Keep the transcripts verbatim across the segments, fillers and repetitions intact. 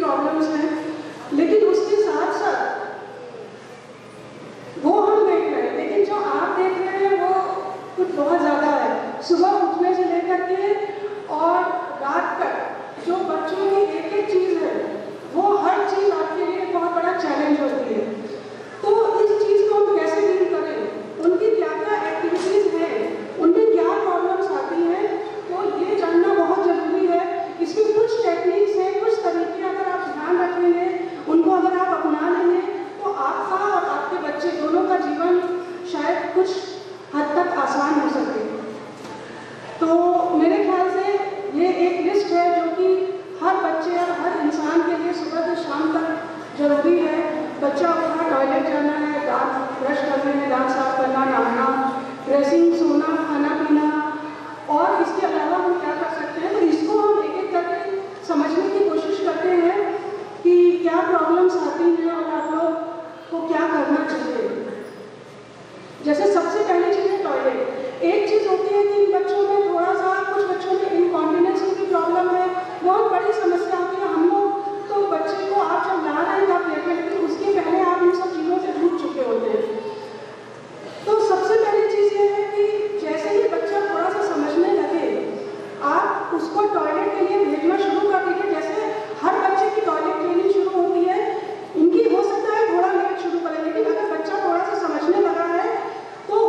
Problems हैं, लेकिन उसके साथ साथ वो हम देख रहे हैं, लेकिन जो आप देख रहे हैं वो कुछ बहुत ज़्यादा है। सुबह उठने से लेकर के और रात तक जो बच्चों की एक एक चीज़ है, वो हर चीज़ आपके लिए बहुत बड़ा चैलेंज होती है। तो इस चीज़ को हम कैसे डील करें, उनकी क्या क्या एक्टिविटीज़ हैं, उनमें क्या प्रॉब्लम्स आती हैं, तो ये जानना बहुत ज़रूरी है। इसमें कुछ टेक्निक्स हैं, कुछ तरीके अगर आप ध्यान रखेंगे, उनको अगर आप अपना लेंगे, तो आपका और आपके बच्चे दोनों का जीवन शायद कुछ हद तक आसान हो सके। तो मेरे ख्याल से ये एक लिस्ट है जो कि हर बच्चे और हर इंसान के लिए सुबह से शाम तक जरूरी है। बच्चा उठना, टॉयलेट जाना है, दांत ब्रश करने हैं, दांत साफ करना, नहाना, ड्रेसिंग, सोना, खाना पीना, और इसके अलावा हम क्या कर सकते हैं। तो इसको हम एक एक करके समझने की कोशिश करते हैं कि क्या प्रॉब्लम्स आती हैं और आप लोग को क्या करना चाहिए। जैसे सबसे पहली चीज़ है टॉयलेट। एक चीज़ होती है कि इन बच्चों में थोड़ा सा, कुछ बच्चों में इनकॉन्टिनेंस की भी प्रॉब्लम है, बहुत बड़ी समस्या होती है। हम लोग तो बच्चे को आप जब ला रहे हैं तब लेते हैं, लेकिन उसके पहले आप इन सब चीज़ों से जूझ चुके होते हैं। तो सबसे पहली चीज़ ये है कि जैसे ही बच्चा थोड़ा सा समझने लगे, आप उसको टॉयलेट के लिए भेजना शुरू कर दीजिए। जैसे हर बच्चे की टॉयलेट ट्रेनिंग शुरू होती है, इनकी हो सकता है थोड़ा लेट शुरू करें, लेकिन अगर बच्चा थोड़ा सा समझने लगा है तो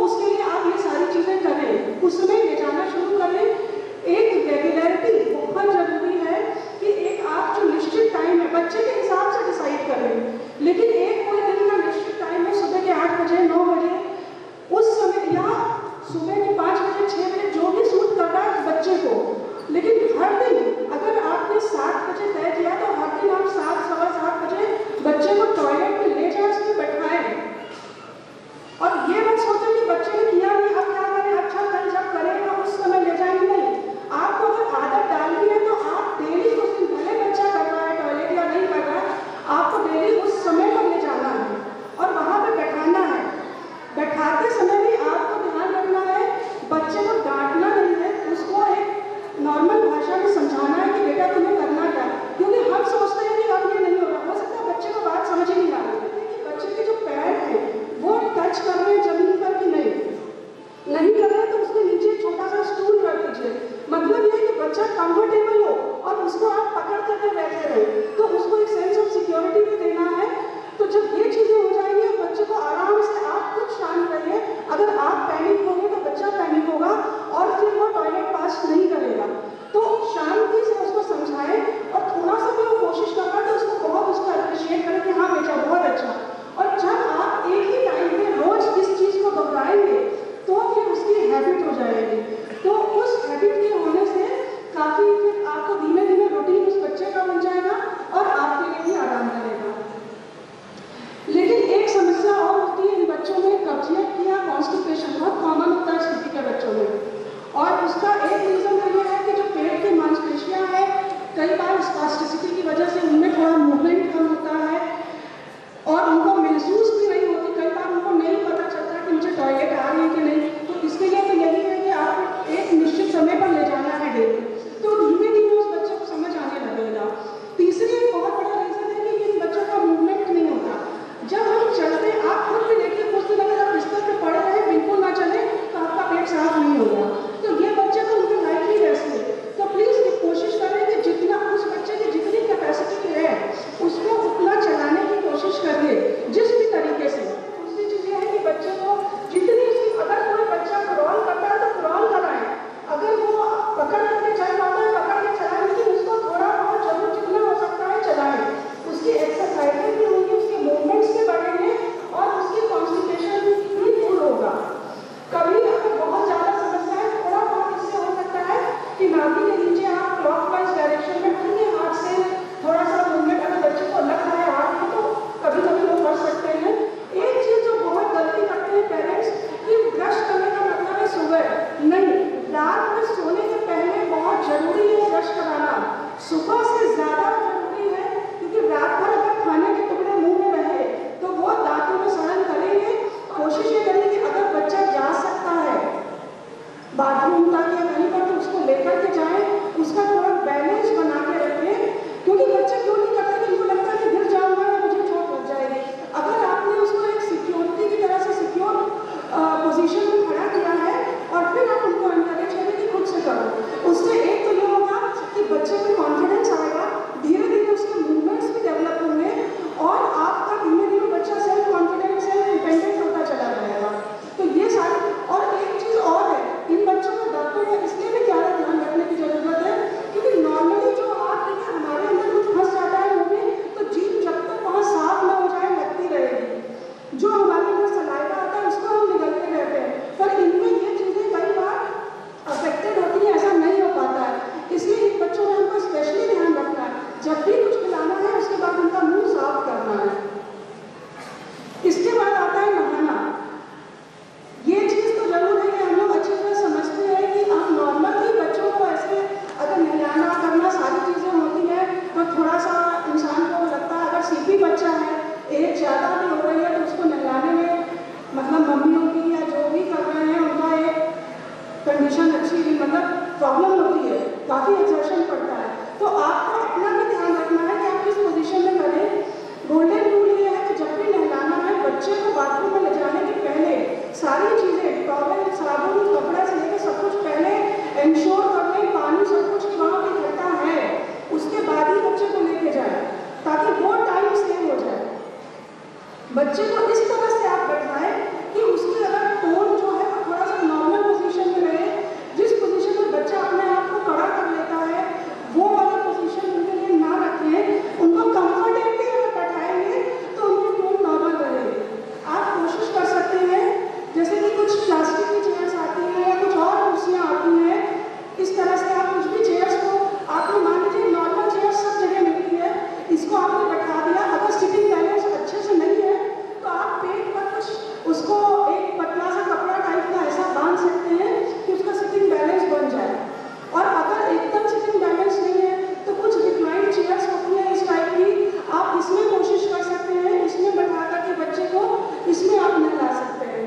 बच्चे को इस तरह से आप बैठाएं कि उसकी अगर टोन जो है वो थोड़ा सा नॉर्मल पोजीशन में रहे। जिस पोजीशन में बच्चा अपने आप को खड़ा कर लेता है वो वाली पोजीशन उनके लिए ना रखें। उनको कंफर्टेबली अगर बैठाएंगे तो उनकी टोन नॉर्मल रहे। आप कोशिश कर सकते हैं जैसे कि कुछ प्लास्टिक की चेयर्स आती हैं या कुछ और कुर्सियाँ आती हैं, इस तरह से आप कुछ भी चेयर्स को आपने मान लीजिए नॉर्मल चेयर्स सब जगह मिलती है, इसको आपने बैठा दिया। अगर सिटिंग बैलेंस अच्छे से नहीं है तो आप पेट पर कुछ उसको एक पतला सा कपड़ा टाइप का ऐसा बांध सकते हैं कि उसका सिटिंग बैलेंस बन जाए। और अगर एकदम सिटिंग बैलेंस नहीं है तो कुछ रिक्लाइन चेयर्स होती हैं इस टाइप की, आप इसमें कोशिश कर सकते हैं, इसमें बैठा करके बच्चे को इसमें आप नहला सकते हैं।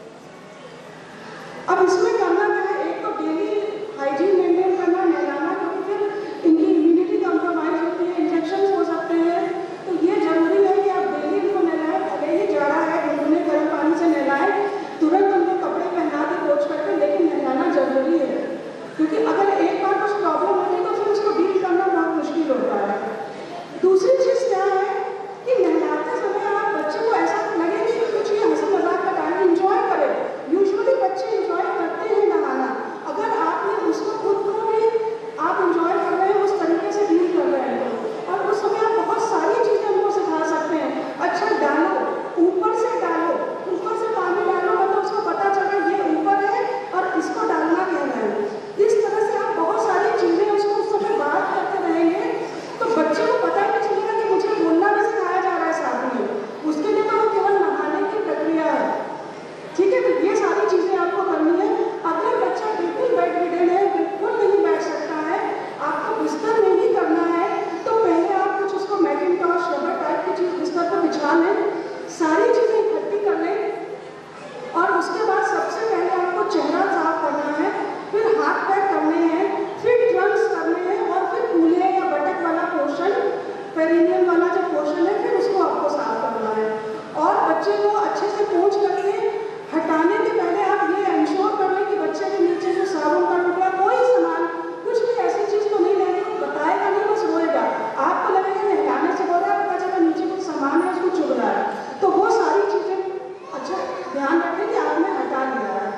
अब इसमें करना क्या है, एक तो डेली हाइजीन मेंटेन करना, नहलाना, क्योंकि फिर इनकी इम्यूनिटी कंप्रोमाइज होती है, इन्फेक्शन हो सकते हैं। तो ये जरूरी है कि आप डेली इनको नहलाएं। भले ही जा रहा है गुनगुने गर्म पानी से नहलाएं, तुरंत उनको कपड़े पहना के पोंछ करके, लेकिन नहलाना जरूरी है, क्योंकि अगर एक बार कुछ प्रॉब्लम होगी तो फिर उसको डील करना बहुत मुश्किल होता है। दूसरी चीज़ क्या है कि नहलाते समय आप बच्चे को ऐसा लगे कि कुछ ये हंसी मजाक का टाइम इंजॉय करें। यूजुअली बच्चे इंजॉय करते हैं नहाना। अगर आपने उसको खुद को भी आप इंजॉय कर रहे हैं, उस तरीके से डील कर रहे हैं, और उस समय आप बहुत सारी चीज़ें उनको सिखा सकते हैं। अच्छा डालो, ऊपर से डालो, ऊपर से पानी डालो, मतलब उसको पता चले ये ऊपर है और इसको डालना कहना है। इस तरह से आप बहुत सारी चीज़ें उसको उस समय बात करते रहेंगे तो बच्चे को पता नहीं चलेगा कि मुझे बोलना भी सिखाया जा रहा है साथ में। उसके लिए तो वो केवल नहाने की प्रक्रिया है। ठीक है, तो ये सारी चीज़ें आपको करनी है। अगर बच्चा बिल्कुल बेड रिडन है, बिल्कुल नहीं बैठ सकता है, आपको बिस्तर में ही करना है, तो पहले आप कुछ उसको मैकिंटॉश रबर टाइप की चीज़ बिस्तर पर बिछा लें, सारी चीज़ें इकट्ठी कर लें, और उसके बाद सबसे पहले आपको चेहरा साफ करना है, फिर हाथ पैर करने हैं, फिर ट्रंक्स करने हैं, और फिर कूल्हे या बटक वाला पोर्शन, पेरिनियम वाला जो पोर्शन है, फिर उसको आपको साफ करना है। और बच्चे को अच्छे से पोंछ करके हटाने के पहले आप ये इंश्योर कर लें कि बच्चे के नीचे जो साबुन का टुकड़ा, कोई सामान, कुछ भी ऐसी चीज़ तो नहीं लेंगे, बताएगा नहीं, बस रोएगा। आपको लगेगा नहलाने से बोल रहा है, पता चला नीचे कुछ सामान है उसको चुभ रहा है, तो वो सारी चीज़ें अच्छा ध्यान रखें कि आपने हटा लिया है।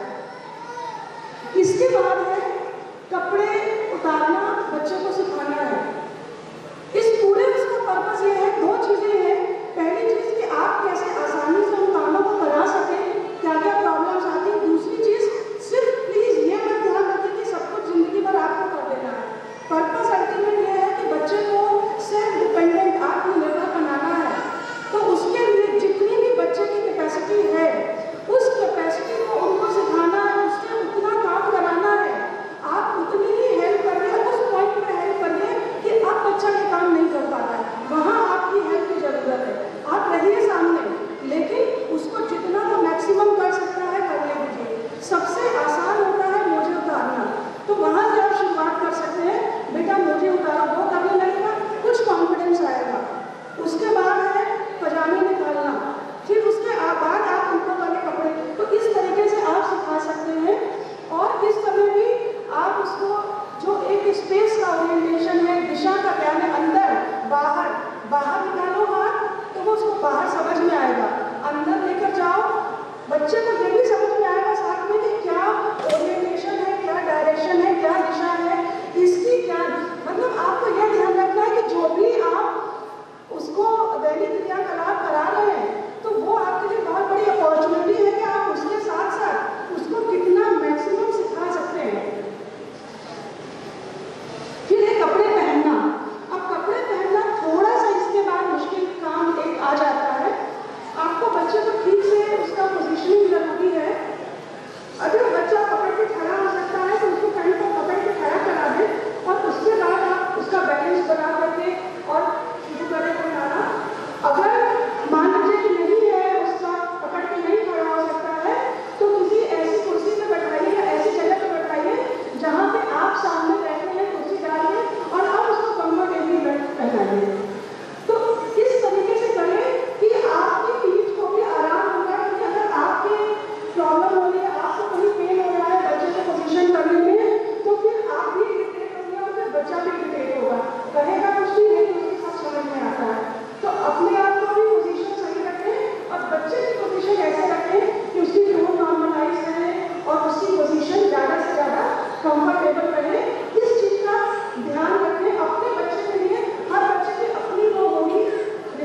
इसके बाद है कपड़े उतारना, बच्चे को सिखाना है। इस पूरे उसका पर्पस ये है, दो चीज़ें हैं। पहली चीज़ कि आप कैसे आसानी से उन कामों को करा सकें, क्या क्या प्रॉब्लम्स आती हैं। दूसरी चीज़, सिर्फ प्लीज़ ये मत ध्यान रखें कि सब कुछ ज़िंदगी भर आपको कर देना है। पर्पस अल्टीमेट ये है कि बच्चे को सेल्फ डिपेंडेंट, आत्मनिर्भर बनाना है। तो उसके लिए जितनी भी बच्चे की कैपेसिटी है, उस कैपेसिटी को उनको सिखाना है, उससे उतना काम कराना है। आप उतनी ही हेल्प करिए, उस पॉइंट पर हेल्प करिए कि अब बच्चा ये काम नहीं कर पाता है, वहाँ आपकी हेल्प की ज़रूरत है। आप रहिए सामने, लेकिन उसको जितना वो मैक्सिमम कर सकता है करने दीजिए। सबसे आसान होता है मोजे उतारना, तो वहाँ से आप शुरुआत कर सकते हैं। बेटा मोजे उतारो, वो करने लगेगा, कुछ कॉन्फिडेंस आएगा। उसके बाद है पजामे निकालना, फिर उसके बाद आप ऊपर वाले कपड़े, तो इस तरीके से आप सिखा सकते हैं। और इस समय भी आप उसको जो एक स्पेस का ओरिएंटेशन है, दिशा का ज्ञान है, अंदर बाहर, बाहर निकालो हाथ तो वो उसको बाहर समझ में आएगा, अंदर लेकर जाओ, बच्चे को ये भी समझ में आएगा साथ में कि क्या ओरिएंटेशन है, क्या डायरेक्शन है, क्या दिशा है, इसकी क्या, मतलब आपको यह ध्यान रखना है कि जो भी आप उसको दैनिक क्रियाकलाप करा रहे हैं तो वो आपके लिए बहुत बड़ी अपॉर्चुनिटी है कि आप उसके साथ साथ उसको कितना मैक्सिमम सिखा सकते हैं। फिर है कपड़े पहनना। अब कपड़े पहनना थोड़ा सा इसके बाद मुश्किल काम एक आ जाता है। आपको बच्चे को ठीक से उसका पोजीशनिंग जरूरी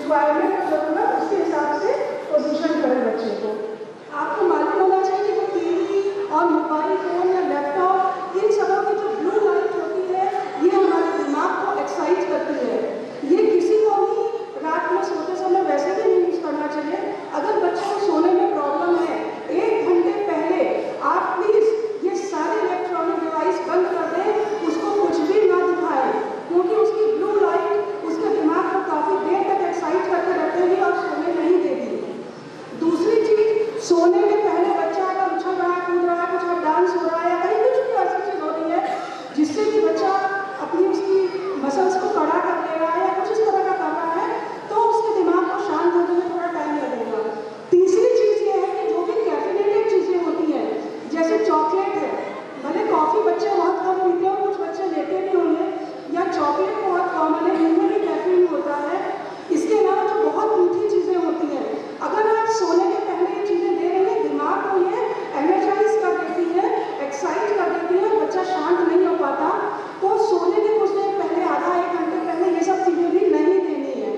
रिक्वायरमेंट और जरूरत उसके हिसाब से पोजीशन करें बच्चे को। आपको मालूम होना चाहिए कि वो टीवी और मोबाइल फोन या लैपटॉप इन सबों की जो ब्लू लाइट होती है ये हमारे दिमाग को एक्साइट करती है। ये किसी को भी रात में सोते समय वैसे भी नहीं यूज करना चाहिए। अगर बच्चे को सोने में प्रॉब्लम है, एक घंटे पहले आप प्लीज ये सारे इलेक्ट्रॉनिक डिवाइस बंद कर दें, उसको कुछ भी ना दिखाएं, क्योंकि उसकी ब्लू लाइट उसके दिमाग को काफी देर तक एक्साइट करके रखेगी और सोने नहीं देगी। दूसरी चीज, सोने में पहले बच्चा अगर उछल रहा है, कूद रहा है, कुछ और डांस हो रहा है या कहीं कुछ भी ऐसी चीज हो रही है जिससे कि बच्चा अपनी उसकी मसल्स को कड़ा कर ले रहा है या कुछ इस तरह का कर रहा है, तो उसके दिमाग को शांत होने में थोड़ा टाइम लगेगा। तीसरी चीज ये है कि जो भी कैफीनेटेड चीजें होती हैं, जैसे चॉकलेट है, भले कॉफी बच्चे बहुत कम पीते हो, कुछ बच्चे लेते भी होंगे, या चॉकलेट बहुत कॉमन है, इनमें भी कैफीन होता है। इसके अलावा जो बहुत मीठी चीजें होती हैं, अगर आप सोने के पहले ये चीजें दे रहे हैं, दिमाग को ये एनर्जाइज कर देती है, एक्साइट कर देती है, बच्चा शांत नहीं हो पाता। तो सोने के कुछ देर पहले, आधा एक घंटे पहले ये सब चीजें भी नहीं देनी है।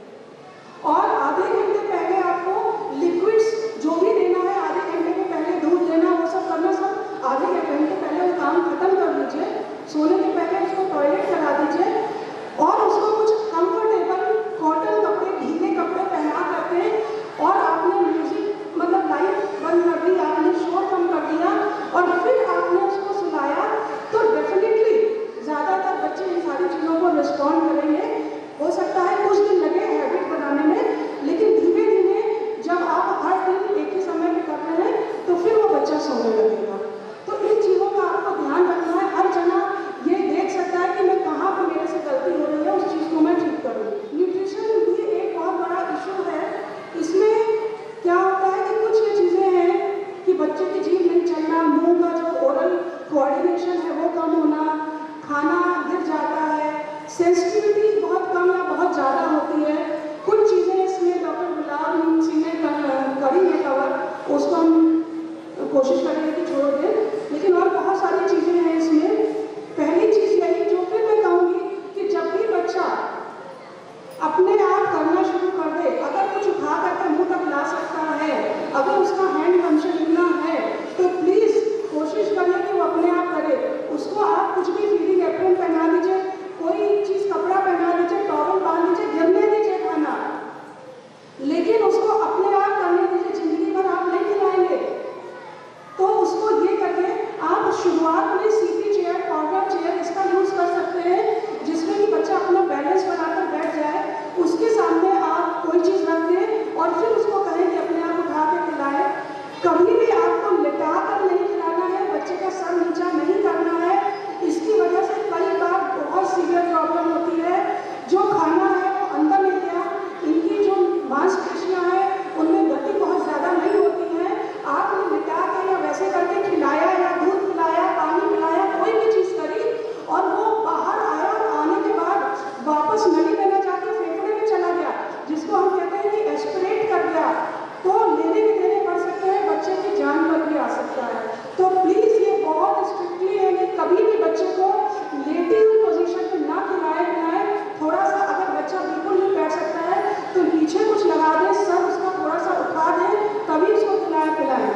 और आधे घंटे पहले आपको लिक्विड्स जो भी देना है, आधे घंटे के पहले दूध देना, वो सब करना, सब आधे घंटे पहले वो काम खत्म कर लीजिए। सोने के पहले उसको टॉयलेट करा दीजिए और उसको कुछ कंफर्टेबल कॉटन कपड़े, ढीले कपड़े पहना करके, और आपने म्यूजिक मतलब लाइट बंद कर दी, आपने शोर कम कर दिया और फिर आपने उसको सुलाया, तो डेफिनेटली ज़्यादातर बच्चे इन सारी चीज़ों को रिस्पॉन्ड करेंगे। हो सकता है कुछ दिन लगे हैबिट बनाने में, लेकिन धीमे धीमे जब आप हर दिन एक ही समय पे कर रहे हैं तो फिर वो बच्चा सोने लगेगा। तो इन चीज़ों का आपको ध्यान रखना है। हर जना ये देख सकता है कि मैं कहाँ पर मेरे से गलती हो रही है, उस चीज़ को मैं ठीक करूँ। न्यूट्रिशन भी एक बहुत बड़ा इशू है। इसमें क्या होता है कि कुछ ये चीज़ें हैं कि बच्चे की जीभ नहीं चलना, मुंह का जो ओरल कोऑर्डिनेशन है वो कम होना, खाना गिर जाता है, सेंसिटिविटी बहुत कम या बहुत ज़्यादा होती है। कुछ चीज़ें इसमें डॉक्टर गुलाब सिंह ने करी है कवर, उसको हम कोशिश करेंगे कि छोड़ दें, लेकिन और बहुत सारी चीज़ें हैं इसमें। पहली चीज़ यही जो फिर मैं कहूँगी कि जब भी बच्चा अपने आप करना शुरू कर दे, अगर कुछ उठा करके मुँह तक ला सकता है, अगर उसका हैंड फंक्शन इतना है, तो प्लीज़ कोशिश करिए कि वो अपने आप करे। उसको आप कुछ भी फीडिंग एप्रन पहना दीजिए, कोई चीज़ कपड़ा पहना दीजिए, टॉवल बांध दीजिए, गिरने दीजिए खाना, लेकिन उसको अपने आप करने दीजिए। जिंदगी भर आप नहीं खिलाएंगे, तो उसको ये करके आप शुरुआत में सीधी चेयर, कॉर्नर चेयर इसका यूज़ कर सकते हैं, जिसमें कि बच्चा अपना बैलेंस बनाकर बैठ जाए। उसके सामने आप कोई चीज़ रख दें और फिर उसको कहें कि अपने आप उठा के खिलाए। कभी भी आपको लिटा कर नहीं खिलाना है, बच्चे का सर नीचा नहीं करना है। इसकी वजह से कई बार बहुत सीवियर प्रॉब्लम होती है। जो खाना है वो अंदर नहीं गया, इनकी जो मांसपेशियाँ हैं उनमें गति बहुत ज़्यादा नहीं होती है। आपने लिटा के या वैसे करके खिलाया या दूध पिलाया, पानी पिलाया, कोई भी चीज़ करी और वो बाहर आया और आने के बाद वापस नली में न जाके फेफड़े में चला गया, जिसको हम कहते हैं कि एस्पिरेट कर गया, तो लेने के देने पड़ सकते हैं, बच्चे की जान पर भी आ सकता है। तो प्लीज़ ये बहुत स्ट्रिक्टली है कि कभी भी बच्चे को लेटी हुई पोजीशन में ना खिलाए पिलाए। थोड़ा सा अगर बच्चा बिल्कुल नहीं बैठ सकता है तो पीछे कुछ लगा दें, सर उसका थोड़ा सा उठा दें, तभी उसको खिलाए पिलाएं।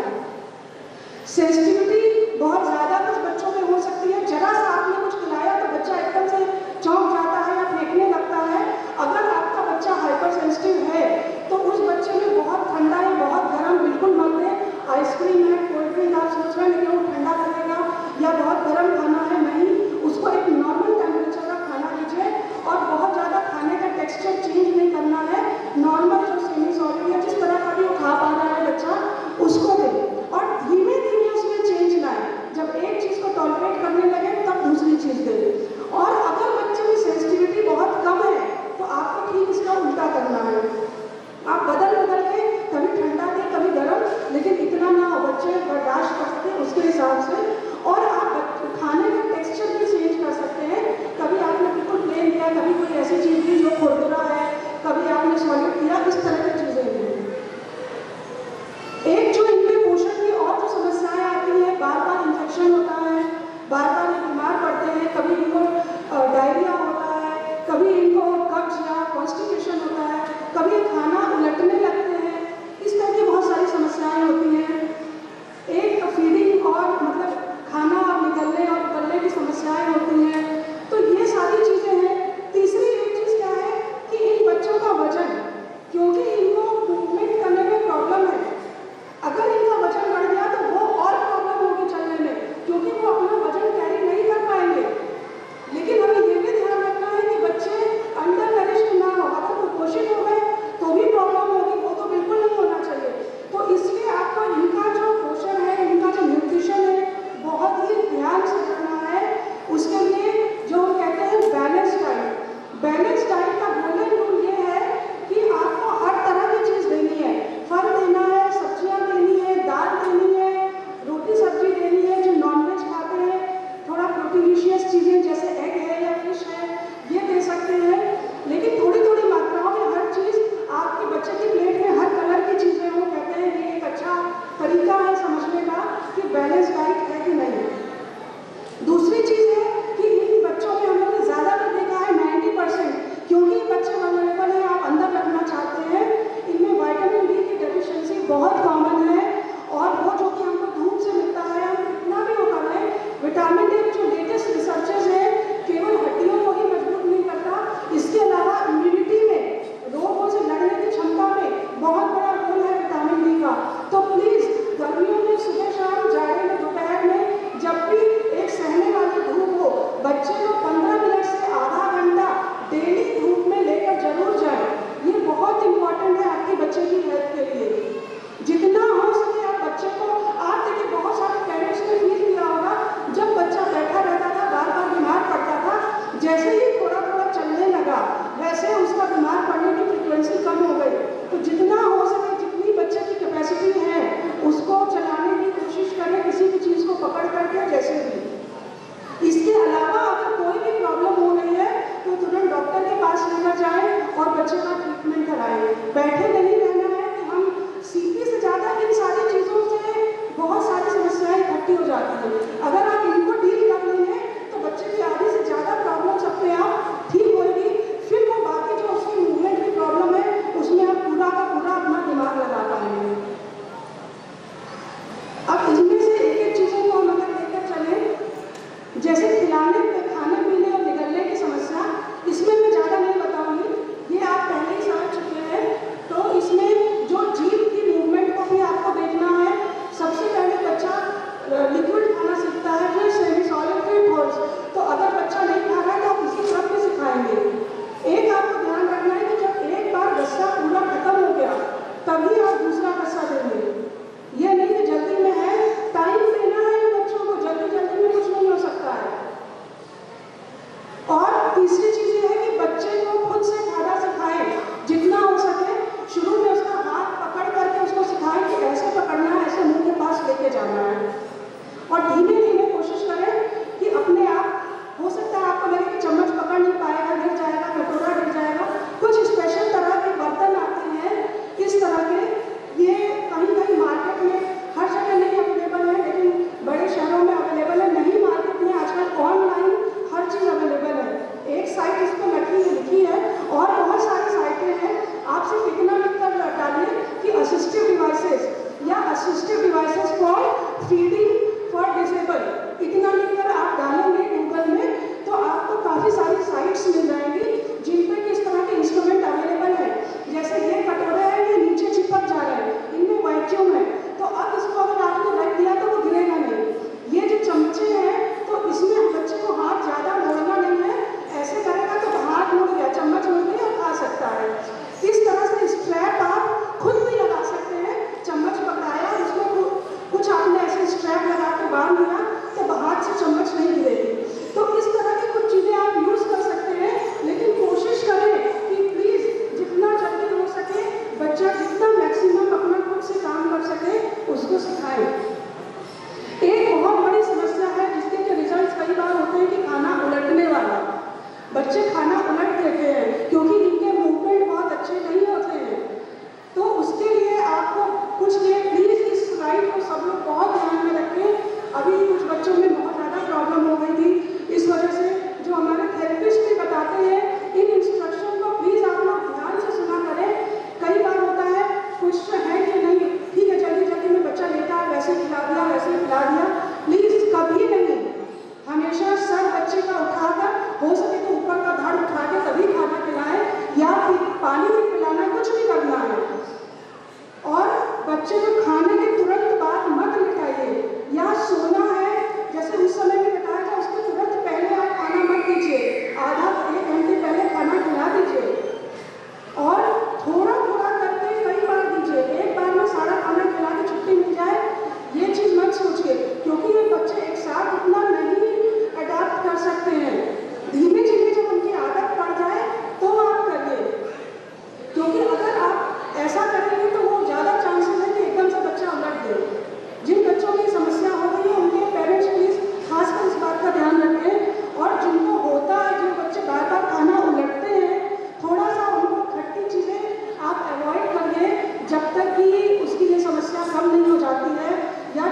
सेंसिटिविटी बहुत ज़्यादा कुछ बच्चों में हो सकती है, जरा सा आपने कुछ खिलाया तो बच्चा एकदम से चौंक जाता है या फेंकने लगता है। अगर आपका बच्चा हाइपर सेंसिटिव है तो उस बच्चे में बहुत ठंडा या बहुत गर्म बिल्कुल मत दें। आइसक्रीम है, कोल्ड ड्रिंक आप सोच रहे हैं कि वो ठंडा करेगा या बहुत गर्म खाना है, नहीं, उसको एक नॉर्मल टेम्परेचर का खाना दीजिए और बहुत ज़्यादा खाने का टेक्सचर चेंज नहीं करना है। नॉर्मल जो सेमी सॉलिड या जिस तरह का भी वो खा पा रहा है बच्चा, उसको दें और धीमे धीमे उसमें चेंज लाएं। जब एक चीज़ को टॉलरेट करने लगे तब दूसरी चीज़ दें। और अगर बच्चे में सेंसिटिविटी बहुत कम है तो आपको ठीक इसका उल्टा करना है। आप बदल बदल के कभी ठंडा दें कभी गर्म, लेकिन इतना ना हो बच्चे बर्दाश्त कर सकें उसके हिसाब से। और आप खाने का टेक्सचर भी चेंज कर सकते हैं। कभी आपने बिल्कुल प्लेन दिया, कभी कोई ऐसी चीज़ दी जो खुरदुरा है, कभी आपने सॉलिड दिया, इस तरह की चीज़ें दी। एक जो इनके पोषण की और जो समस्याएं आती हैं, बार बार इन्फेक्शन होता है, बार बार ये बीमार पड़ते हैं, कभी इनको डायरिया होता है, कभी इनको कब्ज या कॉन्स्टिपेशन होता है, कभी खाना उलटने लगते हैं, इस तरह की बहुत सारी समस्याएं होती हैं। एक फीडिंग और मतलब खाना और निकलने और उगलने की समस्याएं होती हैं। तो ये सारी चीज़ें हैं। तीसरी एक चीज़ क्या है कि इन बच्चों का वजन, क्योंकि इनको मूवमेंट करने में प्रॉब्लम है, अगर इनका वजन बढ़ गया तो वो और प्रॉब्लम होगी चलने में, क्योंकि वो अपना वजन कैरी नहीं कर पाएंगे। लेकिन हमें ये भी ध्यान रखना है कि बच्चे अंडर नरिश्ड ना हो, अगर कुपोषित हो गए तो भी प्रॉब्लम होगी, वो तो बिल्कुल नहीं होना चाहिए। तो इसलिए आपको इनका जो पोषण है, इनका जो न्यूट्रिशन है, बहुत ही ध्यान से करना है। उसके लिए जो हम कहते हैं बैलेंस डाइट, बैलेंस डाइट का गोल्डन रूल ये है कि आपको हर तरह की चीज़ देनी है, फल देना है, सब्जियां देनी है, दाल देनी है, रोटी सब्जी देनी है। जो नॉनवेज खाते हैं, थोड़ा प्रोटीनिशियस चीज़ें जैसे एग है या फिश है, ये दे सकते हैं, लेकिन थोड़ी थोड़ी मात्राओं में हर चीज़। आपके बच्चे की प्लेट में हर कलर की चीज़ें हो, कहते हैं ये एक अच्छा तरीका है समझने का कि बैलेंस डाइट है कि नहीं। दूसरी चीज़ है कि इन बच्चों में हम लोगों ने ज़्यादा भी देखा है नाइन्टी परसेंट, क्योंकि बच्चे वल्नरेबल हैं, आप अंदर रखना चाहते हैं, इनमें विटामिन डी की डेफिशिएंसी बहुत कॉमन है। और वो जो कि हमको धूप से मिलता है, हम कितना भी वो कर रहे हैं, विटामिन डी जो लेटेस्ट रिसर्चेस हैं केवल हड्डियों को ही मजबूत नहीं करता, इसके अलावा इम्यूनिटी में, रोगों से लड़ने की क्षमता में बहुत बड़ा रोल है विटामिन डी का। तो प्लीज़ गर्मियों में सुबह शाम, जाड़े में दोपहर में, जब भी एक सहने वाली धूप हो, बच्चे को पंद्रह मिनट से आधा घंटा डेली धूप में लेकर जरूर जाए। ये बहुत इंपॉर्टेंट है आपके बच्चे की हेल्थ के लिए। जितना हो सके आप बच्चे को, आप देखिए बहुत सारे पेरेंट्स ने फील किया होगा, जब बच्चा बैठा रहता था, बार बार बीमार पड़ता था, जैसे ही थोड़ा थोड़ा चलने लगा वैसे उसका बीमार पड़ने की फ्रिक्वेंसी कम हो गई। तो जितना हो सके, जितनी बच्चे की कैपेसिटी है, उसको चलाने की कोशिश करें, किसी भी चीज़ को पकड़ करके, जैसे भी। इसके अलावा अगर कोई भी प्रॉब्लम हो रही है तो तुरंत डॉक्टर के पास लेकर जाएं और बच्चे का ट्रीटमेंट कराएं। बैठे नहीं रहना है कि हम सीपी से ज़्यादा इन सारी चीज़ों से बहुत सारी समस्याएं इकट्ठी हो जाती हैं। अगर आप इनको डील कर लेंगे तो बच्चे की आधी से ज़्यादा प्रॉब्लम्स अपने आप ठीक होगी। फिर वो बाकी जो उसकी मूवमेंट की प्रॉब्लम है, उसमें आप पूरा का पूरा अपना दिमाग लगा पाएंगे। अब इनमें से एक एक चीज़ों को हम अगर लेकर चलें, जैसे खिलाने में, खाने पीने और निगलने की समस्या, इसमें मैं ज़्यादा नहीं बताऊंगी, ये आप पहले ही समझ चुके हैं। तो इसमें जो जीभ की मूवमेंट को भी आपको देखना है। सबसे पहले बच्चा लिक्विड खाना सीखता है,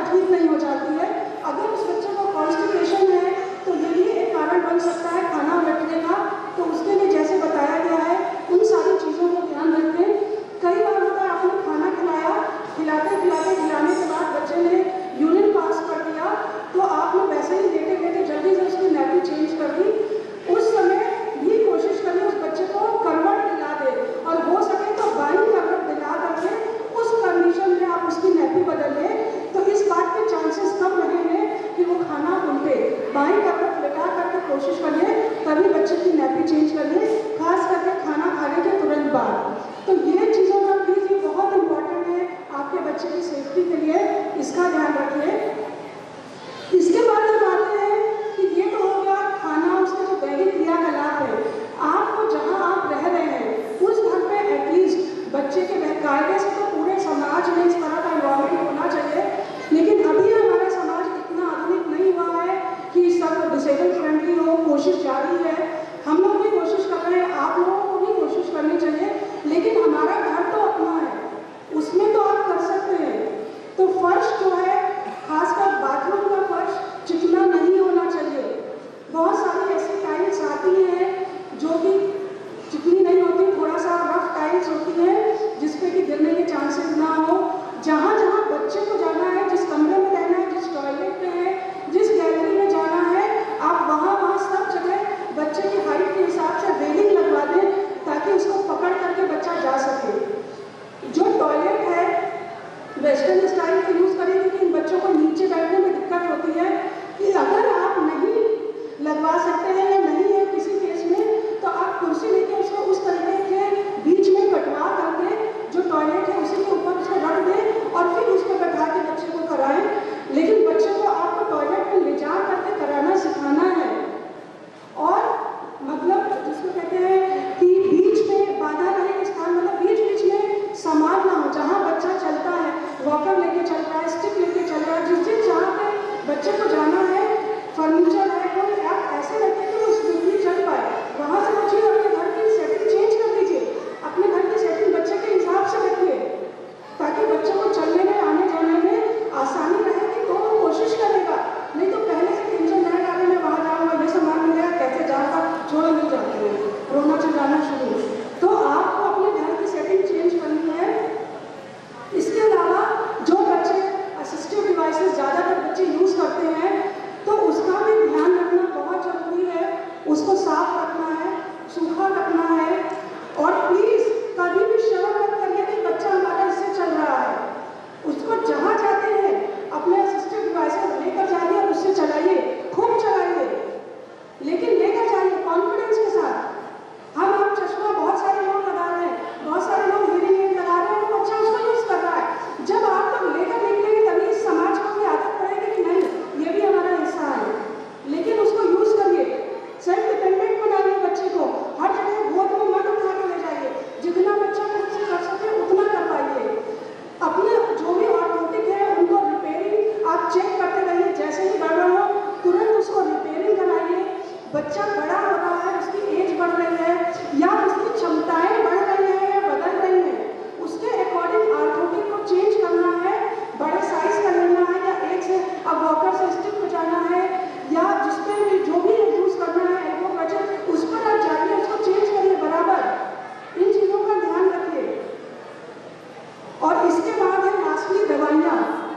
ठीक नहीं हो जाती है। अगर उस बच्चे को कॉन्स्टिपेशन है तो ये भी एक कारण बन सकता है खाना बैठने का, तो उसके लिए जैसे बताया गया है उन सारी चीज़ों को ध्यान रखें। कई बार होता है आपने खाना खिलाया, खिलाते खिलाते खिलाने के बाद बच्चे ने यूरिन पास कर दिया, तो आपने वैसे ही लेटे लेटे जल्दी से उसकी नैपी चेंज कर दी। उस समय भी कोशिश करिए उस बच्चे को करवट दिला दे, और हो सके तो बाईं करवट दिला करके उस कंडीशन में आप उसकी नैपी बदलिए, तो इस बात के चांसेस कम रहेंगे कि वो खाना उल्टे। बाईं करवट लेटा करके कोशिश करिए, तभी बच्चे की नैपी चेंज करिए, खास करके खाना खाने के तुरंत बाद। तो ये चीज़ों का प्लीज़, ये बहुत इंपॉर्टेंट है आपके बच्चे की सेफ्टी के लिए, इसका ध्यान रखिए। इसके बाद जब आते हैं कि ये तो हो गया खाना, उसके जो दैनिक क्रियाकलाप है, आपको जहाँ आप रह रहे हैं उस घर पे एटलीस्ट बच्चे के कायदे से तो पूरे समाज में इस तरह का इन्वायरमेंट होना चाहिए, लेकिन अभी हमारा समाज इतना आधुनिक नहीं हुआ है कि सब डिसेबल फ्रेंडली हो। कोशिश जारी है, हम लोग भी कोशिश कर रहे हैं, आप लोगों को भी कोशिश करनी चाहिए, लेकिन हमारा घर तो अपना है, उसमें तो आप कर सकते हैं। तो फर्श जो है, खासकर बाथरूम का फर्श चिकना नहीं होना चाहिए। बहुत सारी ऐसी टाइल्स आती हैं जो कि चिकनी नहीं होती, थोड़ा सा रफ टाइल्स होती हैं जिसपे कि गिरने के चांसेस ना हो। जहाँ जहाँ बच्चे को जाना है, जिस कमरे में रहना है, जिस टॉयलेट में है, जिस गैलरी में जाना है, आप वहाँ वहाँ सब जगह बच्चे की हाइट के हिसाब से रेलिंग लगवा दें, ताकि उसको पकड़ करके बच्चा जा सके। जो टॉयलेट है वेस्टर्न स्टाइल का यूज़ करें, लेकिन बच्चों को नीचे बैठने में दिक्कत होती है, कि अगर आप नहीं लगवा सकते हैं या नहीं है किसी केस में, तो आप कुर्सी लेके उसको उस तरीके के बीच में कटवा करके जो टॉयलेट है उसी के ऊपर उसको रख दें और फिर उस पर बैठा के बच्चे को कराएं। लेकिन बच्चे को आपको टॉयलेट में ले जा करके कराना सिखाना है, और मतलब जिसको कहते हैं कि बीच में बाधा रहे स्थान, मतलब बीच बीच में सामान ना हो। जहाँ बच्चा चलता है, वॉकर लेके चल रहा है, स्टिक लेके चल रहा है, जिस जिस जहाँ पे बच्चे को जाना है, फर्नीचर है, कोई आप ऐसे रखें कि वो स्मूथली चल पाए। वहाँ से बच्चे अपने घर की सेटिंग चेंज कर दीजिए, अपने घर की सेटिंग बच्चे के हिसाब से रखिए, ताकि बच्चों को चलने में आने जाने में आसानी रहेगी, तो वो कोशिश करेगा। नहीं तो पहले से टेंशन रहेगा, अरे मैं वहाँ जाऊँगा, ये सामान मिलेगा, कैसे जाऊँगा, छोड़ो नहीं जाते हैं, रोना चिल्लाना शुरू। तो आपको अपने घर की सेटिंग चेंज करनी है। इसके अलावा जो बच्चे असिस्टिव डिवाइसेस ज़्यादातर बच्चे यूज़ करते हैं, तो उसका भी ध्यान रखना बहुत ज़रूरी है। उसको साफ रखना है, सूखा रखना है, और प्लीज़ कभी भी शर्म मत करिए कि बच्चा हमारा इससे चल रहा है। उसको जहाँ जाते हैं अपने असिस्टिव डिवाइसेस लेकर जाइए और उससे चलाइए, खूब चलाइए, लेकिन लेकर जाइए कॉन्फिडेंस के साथ। हम आप चश्मा बहुत सारे लोग लगा रहे हैं, बहुत सारे लोग हियरिंग एड लगा रहे हैं, वो बच्चा उसको यूज़ कर रहा है। जब आप लोग लेकर निकलेंगे तभी इस समाज को भी आदत पड़ेगी कि नहीं, ये भी हमारा हिस्सा है। लेकिन उसको यूज़ करिए, सेल्फ डिपेंडेंट बनाइए बच्चे को, हर जगह गोद में मत उठा के ले जाइए, जितना बच्चा खुद से कर सके उतना करवाइए। अपने जो भी ऑर्थोटिक है उनको रिपेयरिंग आप चेक करते रहिए, जैसे ही गड़बड़ हो तुरंत उसको रिपेयरिंग कराइए। बच्चा बड़ा हो रहा है, उसकी एज बढ़ रही है या उसकी क्षमताएं बढ़ रही हैं या बदल रही हैं, उसके अकॉर्डिंग ऑर्थोटिक को चेंज करना है, बड़े साइज का लेना है, या एक से अब वॉकर से स्टिक पे जाना है, या जिसपे भी जो भी यूज़ करना है एल्बो बजट, उस पर आप जाइए, उसको चेंज करिए बराबर। इन चीज़ों का ध्यान रखिए। और इसके बाद है लास्टली दवाइयाँ।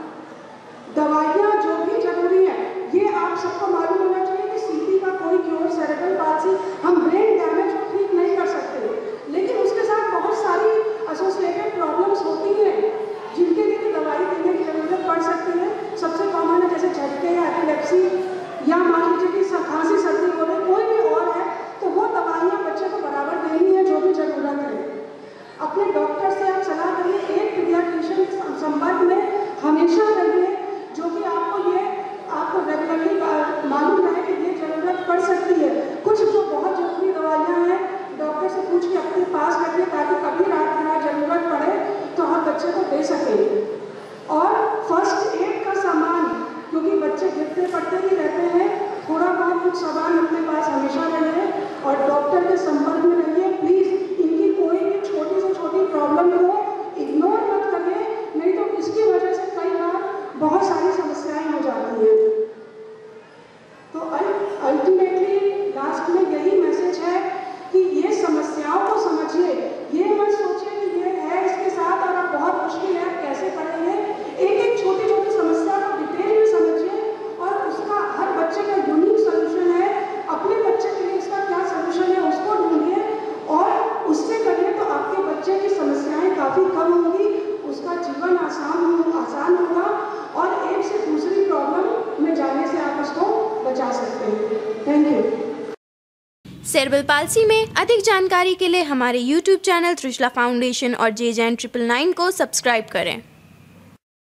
दवाइयाँ जो भी जरूरी है, ये आप सबको मालूम होना चाहिए कि सीपी का कोई क्योर, सेरेब्रल पाल्सी, हम ब्रेन डैमेज को ठीक नहीं कर सकते, लेकिन उसके साथ बहुत सारी एसोसिएटेड प्रॉब्लम्स होती हैं जिनके लिए दवाई देने की जरूरत पड़ सकती है। सबसे कॉमन है जैसे झटके या एपिलेप्सी, या मान लीजिए कि खांसी सर्दी हो रही, कोई भी और है, तो वो दवाइयाँ बच्चे को बराबर देनी है जो भी जरूरत है। अपने डॉक्टर से आप सलाह करिए, एक पीडियाट्रिशियन के संपर्क में हमेशा रहिए, जो कि आपको ये आपको रेगुलरली मालूम रहे कि ये जरूरत पड़ सकती है। कुछ जो बहुत जरूरी दवाइयाँ हैं डॉक्टर से पूछ के अपने पास रखिए, ताकि कभी रात में जरूरत पड़े तो आप बच्चे को दे सकें। और फर्स्ट एड का सामान, क्योंकि बच्चे गिरते पड़ते ही रहते हैं, थोड़ा बहुत कुछ सामान अपने पास हमेशा रहिए और डॉक्टर के संपर्क में रहिए। प्लीज़ इनकी कोई भी छोटी से छोटी प्रॉब्लम को इग्नोर मत करिए, नहीं तो इसकी वजह से कई बार सेरेब्रल पाल्सी में अधिक जानकारी के लिए हमारे यूट्यूब चैनल त्रिशला फाउंडेशन और जे जैन ट्रिपल नाइन को सब्सक्राइब करें।